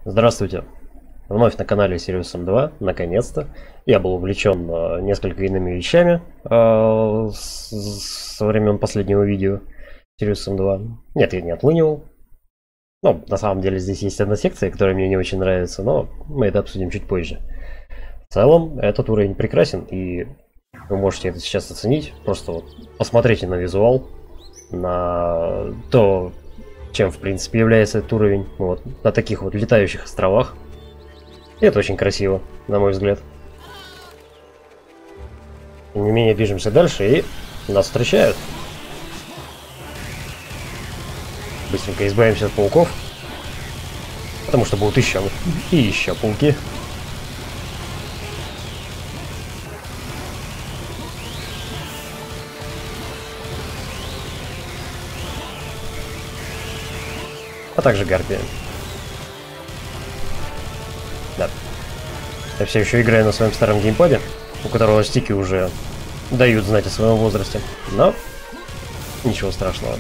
Здравствуйте! Вновь на канале Sirius M2, наконец-то. Я был увлечен несколько иными вещами со времен последнего видео Sirius M2. Нет, я не отлынивал. Ну, на самом деле здесь есть одна секция, которая мне не очень нравится, но мы это обсудим чуть позже. В целом, этот уровень прекрасен, и вы можете это сейчас оценить. Просто вот посмотрите на визуал, на то, чем в принципе является этот уровень, вот, на таких вот летающих островах. И это очень красиво, на мой взгляд. Тем не менее, движемся дальше, и нас встречают. Быстренько избавимся от пауков, потому что будут еще и еще пауки. А также гарпия. Да. Я все еще играю на своем старом геймпаде, у которого стики уже дают знать о своем возрасте. Но ничего страшного.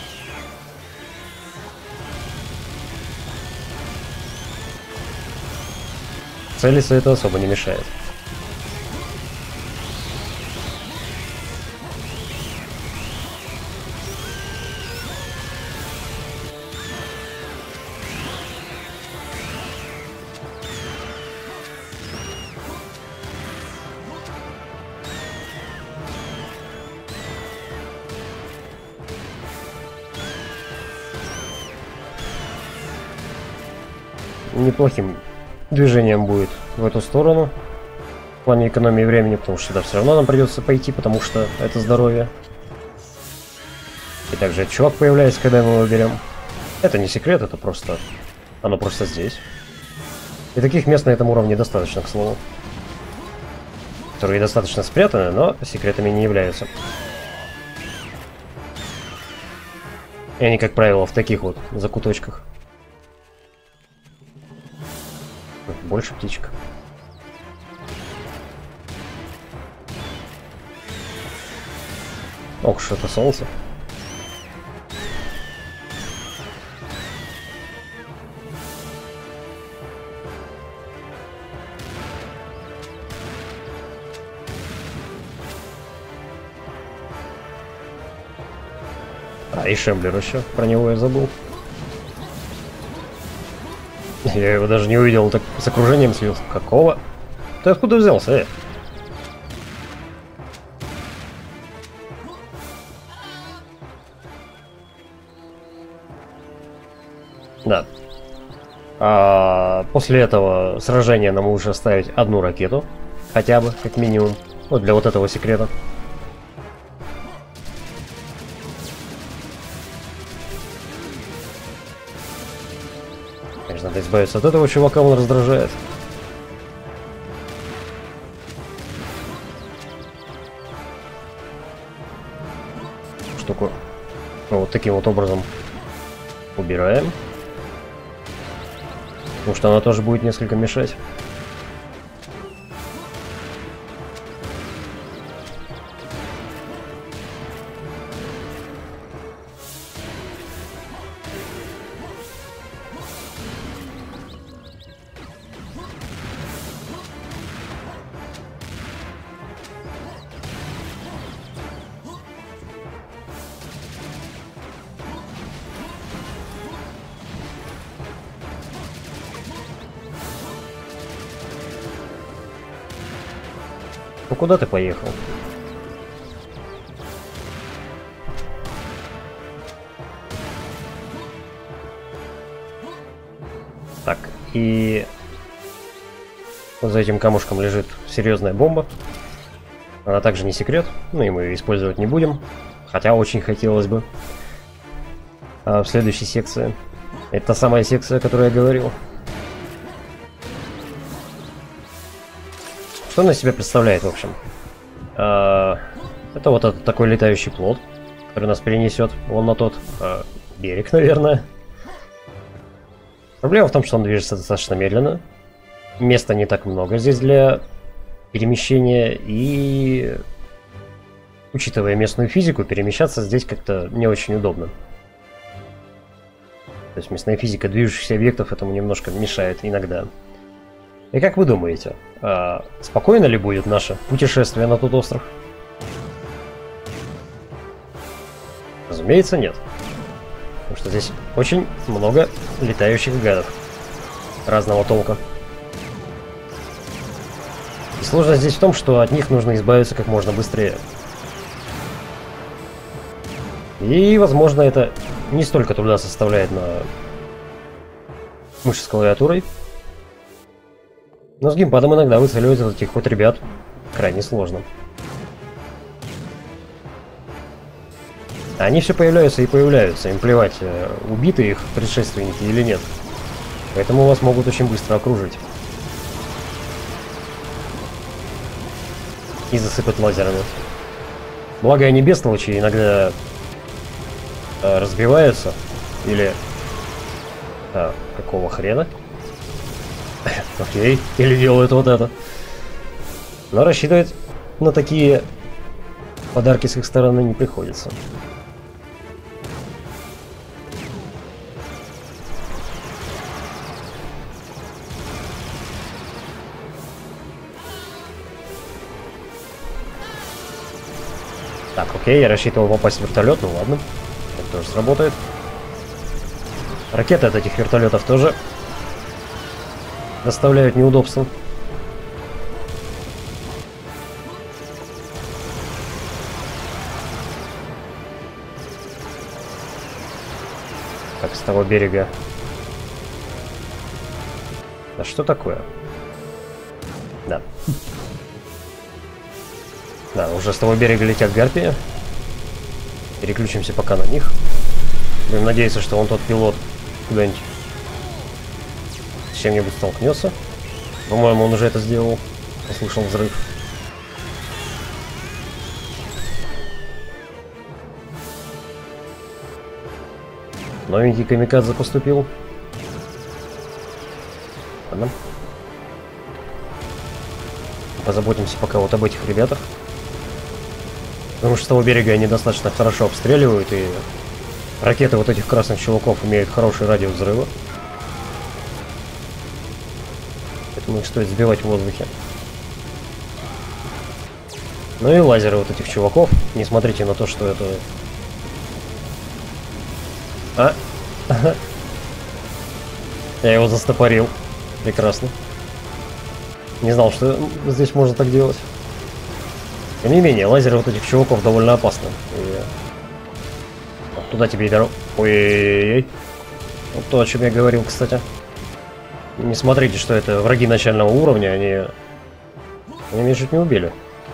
Целиться это особо не мешает. Неплохим движением будет в эту сторону в плане экономии времени, потому что сюда все равно нам придется пойти, потому что это здоровье. И также этот чувак появляется, когда мы его берем. Это не секрет, это просто... Оно просто здесь. И таких мест на этом уровне достаточно, к слову. Которые достаточно спрятаны, но секретами не являются. И они, как правило, в таких вот закуточках. Больше птичек. Ох, что это солнце. А, и Шемблер еще. Про него я забыл. Я его даже не увидел, так с окружением слился. Какого? Ты откуда взялся, Да. После этого сражения нам лучше оставить одну ракету. Хотя бы, как минимум. Вот для вот этого секрета. Конечно, надо избавиться от этого чувака, он раздражает. Штуку. Вот таким вот образом убираем. Потому что она тоже будет несколько мешать. Ну куда ты поехал? Так, и вот за этим камушком лежит серьезная бомба. Она также не секрет, ну и мы ее использовать не будем. Хотя очень хотелось бы. В следующей секции. Это та самая секция, о которой я говорил. Что она из себя представляет, в общем? Это вот этот такой летающий плот, который нас перенесет вон на тот берег, наверное. Проблема в том, что он движется достаточно медленно. Места не так много здесь для перемещения, и, учитывая местную физику, перемещаться здесь как-то не очень удобно. То есть мясная физика движущихся объектов этому немножко мешает иногда. И как вы думаете, спокойно ли будет наше путешествие на тот остров? Разумеется, нет. Потому что здесь очень много летающих гадов разного толка. И сложность здесь в том, что от них нужно избавиться как можно быстрее. И, возможно, это не столько труда составляет на мыши с клавиатурой. Но с геймпадом иногда выцеливать вот этих вот ребят крайне сложно. Они все появляются и появляются. Им плевать, убиты их предшественники или нет. Поэтому вас могут очень быстро окружить. И засыпать лазерами. Благо они бестолочи иногда разбиваются. Или... какого хрена? Окей. Или делают вот это. Но рассчитывать на такие подарки с их стороны не приходится. Так, окей, я рассчитывал попасть в вертолет, ну ладно. Это тоже сработает. Ракеты от этих вертолетов тоже доставляют неудобства. Так, с того берега. А что такое? Да. Да, уже с того берега летят гарпии. Переключимся пока на них. Будем надеяться, что он тот пилот куда-нибудь с чем-нибудь столкнется. По-моему, он уже это сделал. Послышал взрыв. Новенький камикадзе поступил. Ладно. Позаботимся пока вот об этих ребятах. Потому что с того берега они достаточно хорошо обстреливают, и ракеты вот этих красных чуваков имеют хороший радиус взрыва. Поэтому их стоит сбивать в воздухе. Ну и лазеры вот этих чуваков. Не смотрите на то, что это... Я его застопорил. Прекрасно. Не знал, что здесь можно так делать. Тем не менее, лазеры вот этих чуваков довольно опасны. И... Вот туда тебе и дорога. Ой-ой-ой. Вот то, о чем я говорил, кстати. Не смотрите, что это враги начального уровня, они меня чуть не убили.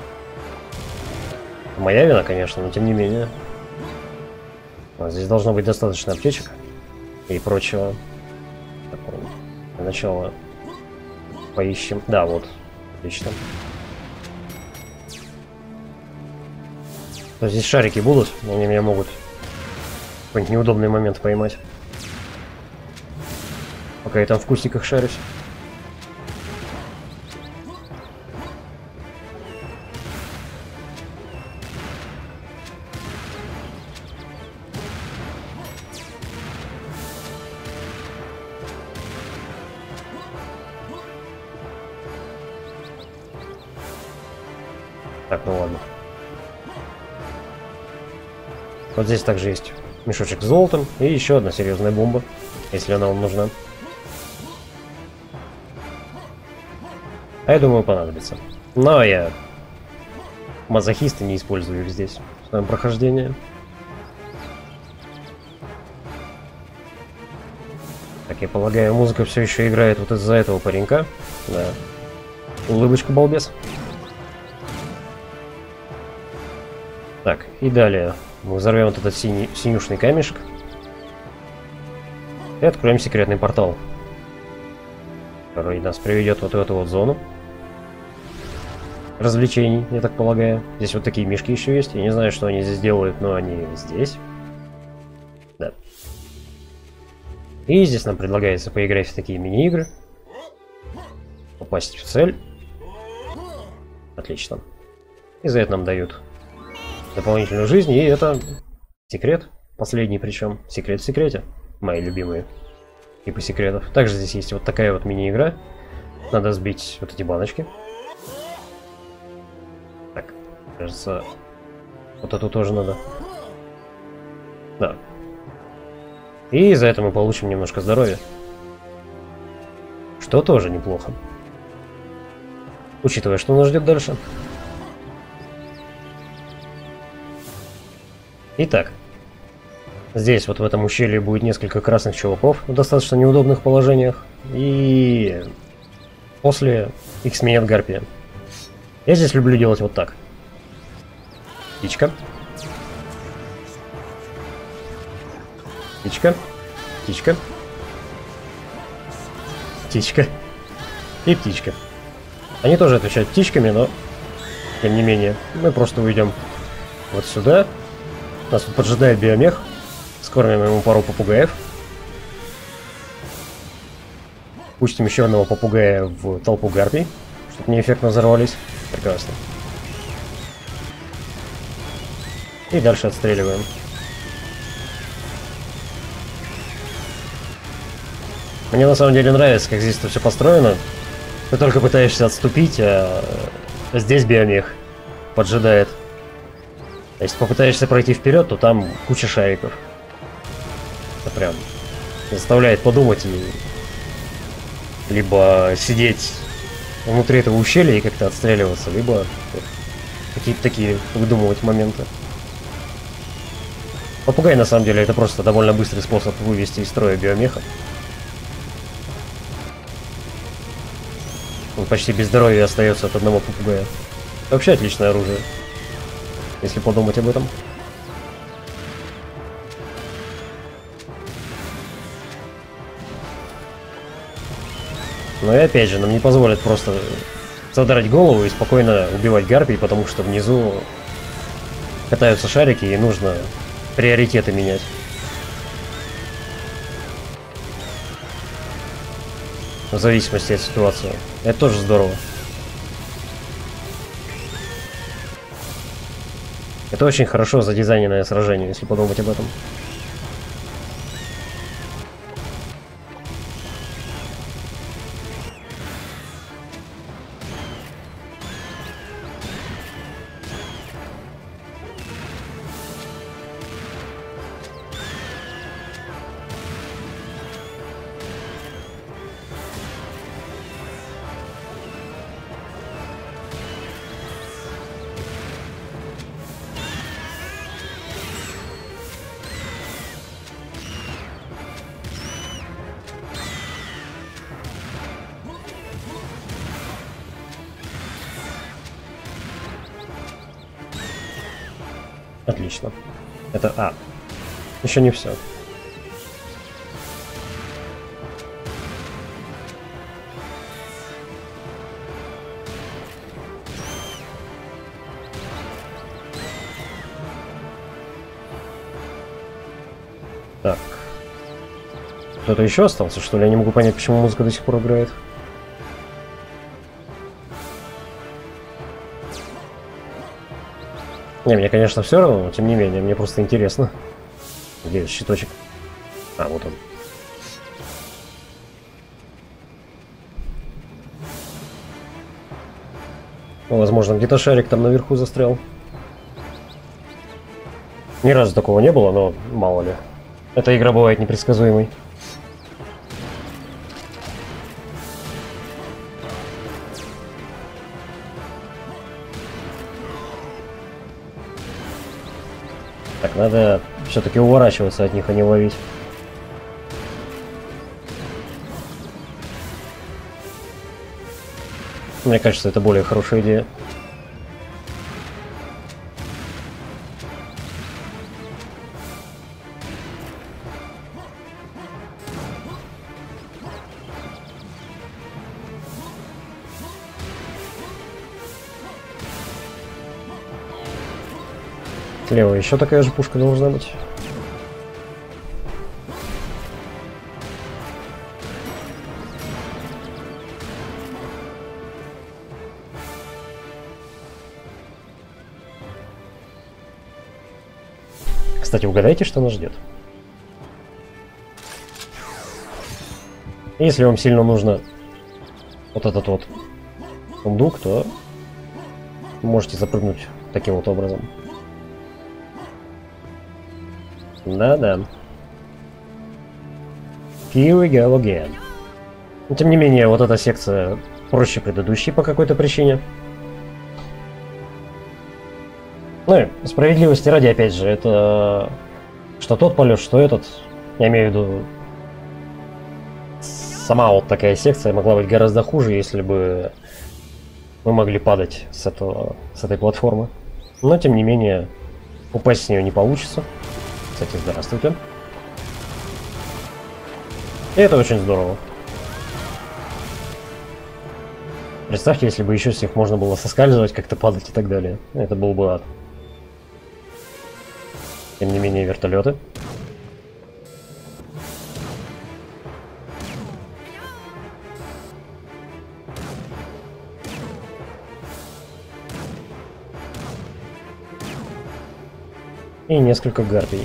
Моя вина, конечно, но тем не менее. Здесь должно быть достаточно аптечек и прочего. Так, для начала поищем. Да, вот. Отлично. То здесь шарики будут, они меня могут в какой-нибудь неудобный момент поймать. Пока я там в кустиках шарюсь. Так, ну ладно. Вот здесь также есть мешочек с золотом и еще одна серьезная бомба, если она вам нужна. А я думаю, понадобится. Но я мазохист и не использую их здесь в своем прохождении. Так, я полагаю, музыка все еще играет вот из-за этого паренька. Да. Улыбочка, балбес. Так, и далее мы взорвем вот этот синюшный камешек. И откроем секретный портал, который нас приведет вот в эту вот зону развлечений, я так полагаю. Здесь вот такие мишки еще есть. Я не знаю, что они здесь делают, но они здесь. Да. И здесь нам предлагается поиграть в такие мини-игры. Попасть в цель. Отлично. И за это нам дают дополнительную жизнь, и это секрет. Последний причем. Секрет в секрете. Мои любимые типы секретов. Также здесь есть вот такая вот мини-игра. Надо сбить вот эти баночки. Так, кажется, вот эту тоже надо. Да. И за это мы получим немножко здоровья. Что тоже неплохо. Учитывая, что нас ждет дальше. Итак. Здесь вот в этом ущелье будет несколько красных чуваков в достаточно неудобных положениях. И после их сменят гарпия. Я здесь люблю делать вот так. Птичка. Птичка. Птичка. Птичка. И птичка. Они тоже отвечают птичками, но тем не менее мы просто уйдем вот сюда. Нас тут поджидает биомех. Скормим ему пару попугаев. Пустим еще одного попугая в толпу гарпий, чтобы они эффектно взорвались. Прекрасно. И дальше отстреливаем. Мне на самом деле нравится, как здесь это все построено. Ты только пытаешься отступить, а здесь биомех поджидает. А если попытаешься пройти вперед, то там куча шариков. Это прям заставляет подумать и либо сидеть внутри этого ущелья и как-то отстреливаться, либо какие-то такие выдумывать моменты. Попугай на самом деле это просто довольно быстрый способ вывести из строя биомеха. Он почти без здоровья остается от одного попугая. Это вообще отличное оружие, если подумать об этом. Но и опять же, нам не позволят просто задрать голову и спокойно убивать гарпий, потому что внизу катаются шарики и нужно приоритеты менять. В зависимости от ситуации. Это тоже здорово. Это очень хорошо задизайненное сражение, если подумать об этом. Отлично. Это А. Еще не все. Так. Кто-то еще остался, что ли? Я не могу понять, почему музыка до сих пор играет. Не, мне, конечно, все равно, но тем не менее, мне просто интересно. Где щиточек? А, вот он. Ну, возможно, где-то шарик там наверху застрял. Ни разу такого не было, но мало ли. Эта игра бывает непредсказуемой. Так, надо все-таки уворачиваться от них, а не ловить. Мне кажется, это более хорошая идея. Слева еще такая же пушка должна быть. Кстати, угадайте, что нас ждет. Если вам сильно нужно вот этот вот сундук, то можете запрыгнуть таким вот образом. Да-да. Here we go again. Но, тем не менее, вот эта секция проще предыдущей по какой-то причине. Ну и справедливости ради, опять же, это что тот полет, что этот. Я имею в виду, сама вот такая секция могла быть гораздо хуже, если бы мы могли падать с этой платформы. Но, тем не менее, упасть с нее не получится. Кстати, здравствуйте. И это очень здорово. Представьте, если бы еще с них можно было соскальзывать, как-то падать и так далее. Это был бы ад. Тем не менее, вертолеты. И несколько гарпий.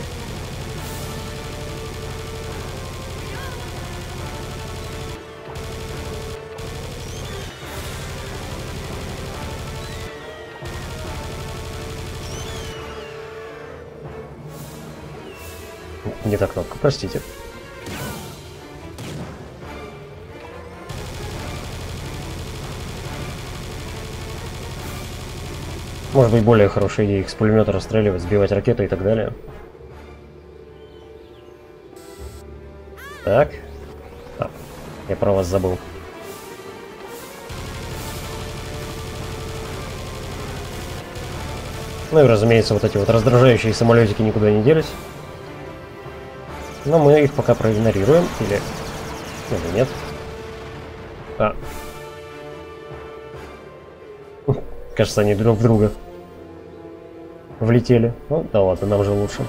Не та кнопка, простите. Может быть, более хорошая идея их с пулемета расстреливать, сбивать ракеты и так далее. Так. А, я про вас забыл. Ну и, разумеется, вот эти вот раздражающие самолетики никуда не делись. Но мы их пока проигнорируем. Или нет. А. Кажется, они друг в друга влетели. Ну, да ладно, нам же лучше.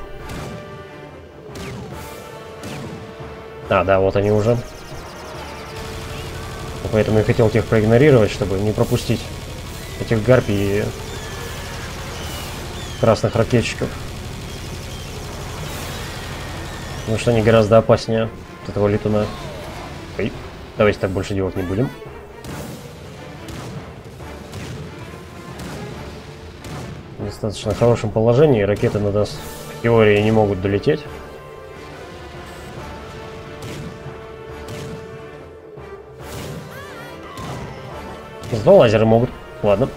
А, да, вот они уже. Поэтому я хотел тех проигнорировать, чтобы не пропустить этих гарпий и красных ракетчиков. Потому что они гораздо опаснее от этого летуна. Ой, давайте так больше делать не будем. В достаточно хорошем положении. Ракеты на нас в теории не могут долететь. Зато лазеры могут. Ладно.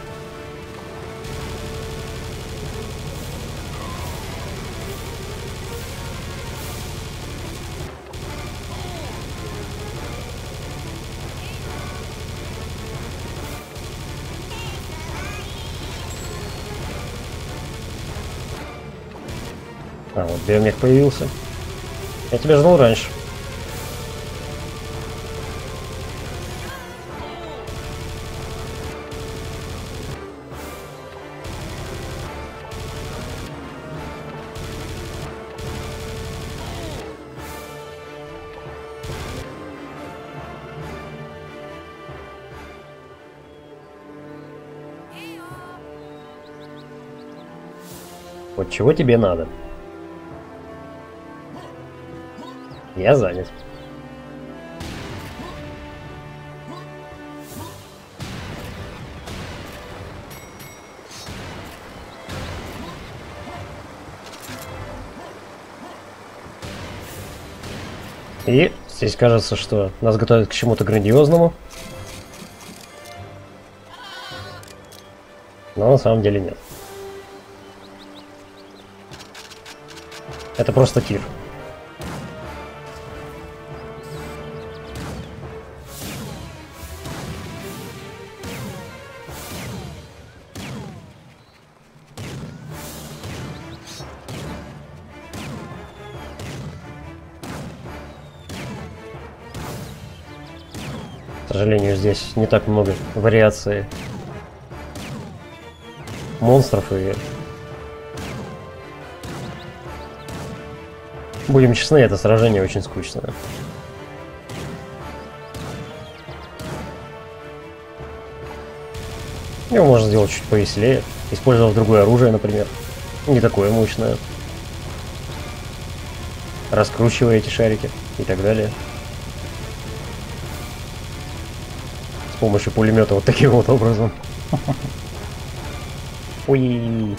А, вот биомех появился. Я тебя ждал раньше. Вот чего тебе надо? Я занят. И здесь кажется, что нас готовят к чему-то грандиозному. Но на самом деле нет. Это просто тир. К сожалению, здесь не так много вариаций монстров, и будем честны, это сражение очень скучное. Его можно сделать чуть повеселее, использовав другое оружие, например. Не такое мощное. Раскручивая эти шарики и так далее. помощью пулемета вот таким вот образом. Ой.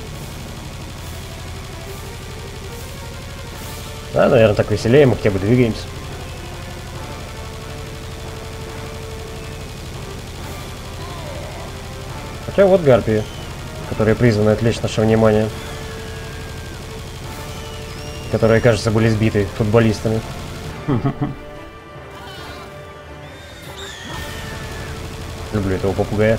Да, наверное, так веселее, мы хотя бы двигаемся. Хотя вот гарпии, которые призваны отвлечь наше внимание. Которые, кажется, были сбиты футболистами. Люблю этого попугая.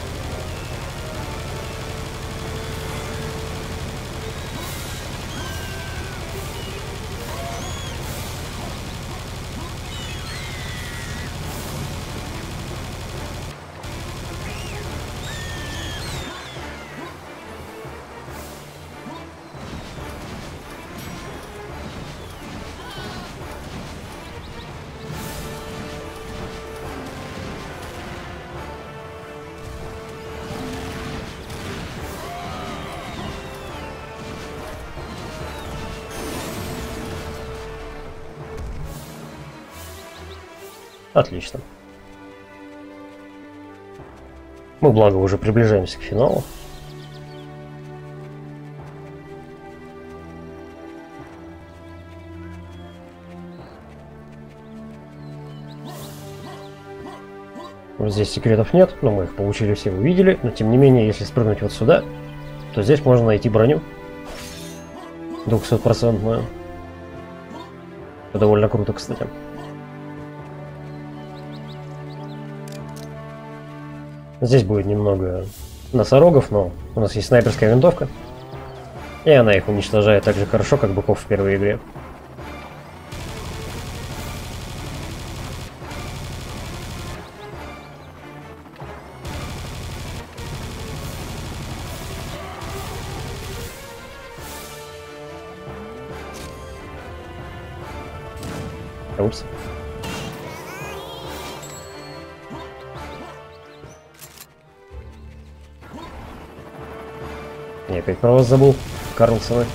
Отлично. Мы, благо, уже приближаемся к финалу. Вот здесь секретов нет, но мы их получили все, увидели. Но тем не менее, если спрыгнуть вот сюда, то здесь можно найти броню 200%. Это довольно круто, кстати. Здесь будет немного носорогов, но у нас есть снайперская винтовка. И она их уничтожает так же хорошо, как быков в первой игре. Упс. Я опять про вас забыл, Карлсоны.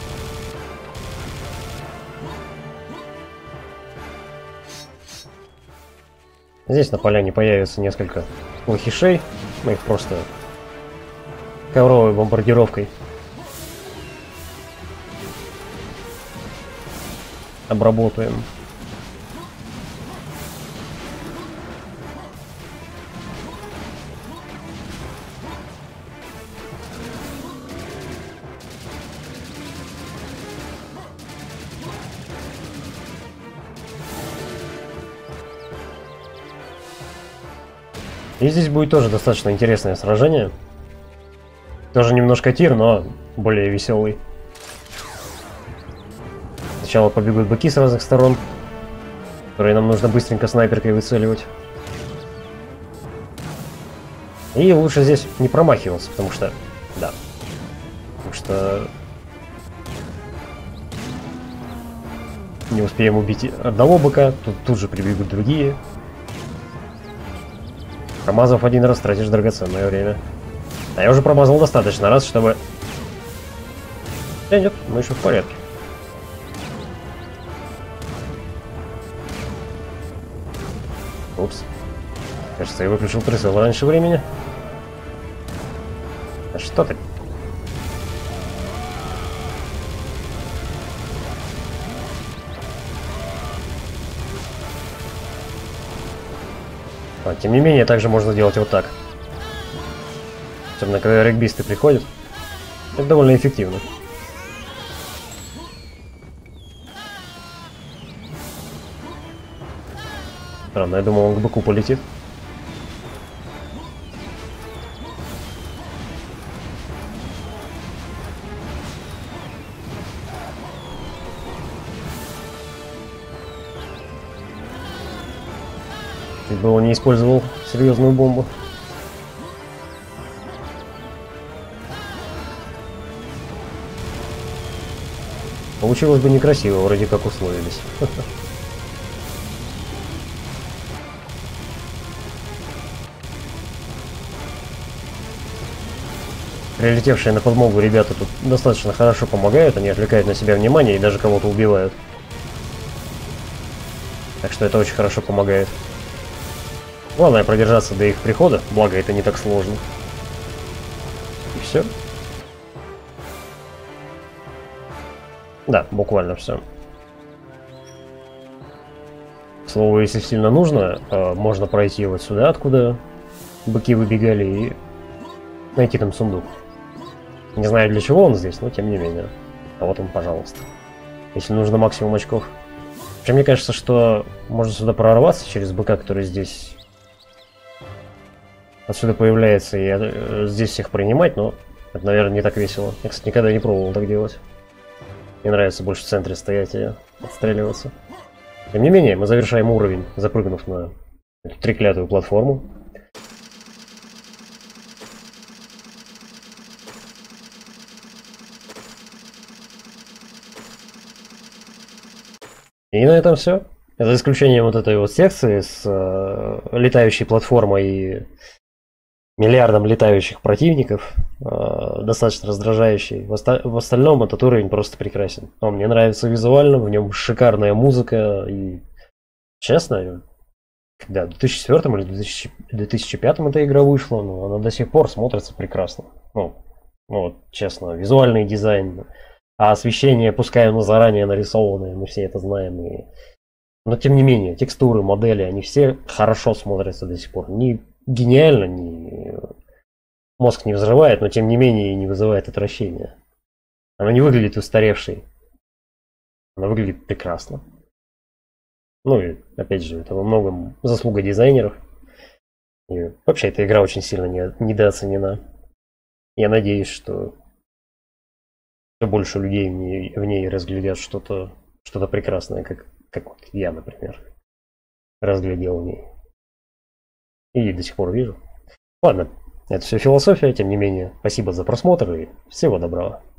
Здесь на поляне появится несколько лохишей. Мы их просто ковровой бомбардировкой обработаем. И здесь будет тоже достаточно интересное сражение. Тоже немножко тир, но более веселый. Сначала побегут быки с разных сторон, которые нам нужно быстренько снайперкой выцеливать. И лучше здесь не промахиваться, потому что... Да. Потому что... Не успеем убить одного быка, тут же прибегут другие. Промазав один раз, тратишь драгоценное время. А я уже промазал достаточно раз, чтобы... Нет, мы еще в порядке. Упс. Кажется, я выключил прицел раньше времени. А что ты? Тем не менее, также можно делать вот так. Особенно, когда регбисты приходят. Это довольно эффективно. Странно, я думал, он к быку полетит. Чуть было не использовал серьезную бомбу. Получилось бы некрасиво, вроде как условились. Прилетевшие на подмогу ребята тут достаточно хорошо помогают, они отвлекают на себя внимание и даже кого-то убивают. Так что это очень хорошо помогает. Главное продержаться до их прихода, благо это не так сложно. И все. Да, буквально все. К слову, если сильно нужно, можно пройти вот сюда, откуда быки выбегали, и найти там сундук. Не знаю, для чего он здесь, но тем не менее. А вот он, пожалуйста. Если нужно максимум очков. Вообще, мне кажется, что можно сюда прорваться через быка, который здесь отсюда появляется, и здесь всех принимать, но это, наверное, не так весело. Я, кстати, никогда не пробовал так делать. Мне нравится больше в центре стоять и отстреливаться. Тем не менее, мы завершаем уровень, запрыгнув на эту треклятую платформу. И на этом все. За исключением вот этой вот секции с летающей платформой и миллиардом летающих противников, достаточно раздражающий. В остальном этот уровень просто прекрасен. Он мне нравится визуально, в нем шикарная музыка и, честно, когда в 2004 или 2005 эта игра вышла, но она до сих пор смотрится прекрасно. Ну вот, честно, визуальный дизайн, а освещение, пускай оно заранее нарисованное, мы все это знаем. Но тем не менее, текстуры, модели, они все хорошо смотрятся до сих пор. Не гениально, не мозг не взрывает, но тем не менее не вызывает отвращения. Она не выглядит устаревшей. Она выглядит прекрасно. Ну и, опять же, это во многом заслуга дизайнеров. И вообще, эта игра очень сильно недооценена. Я надеюсь, что все больше людей в ней разглядят что-то прекрасное, как вот я, например, разглядел в ней. И до сих пор вижу. Ладно, это все философия, тем не менее. Спасибо за просмотр и всего доброго.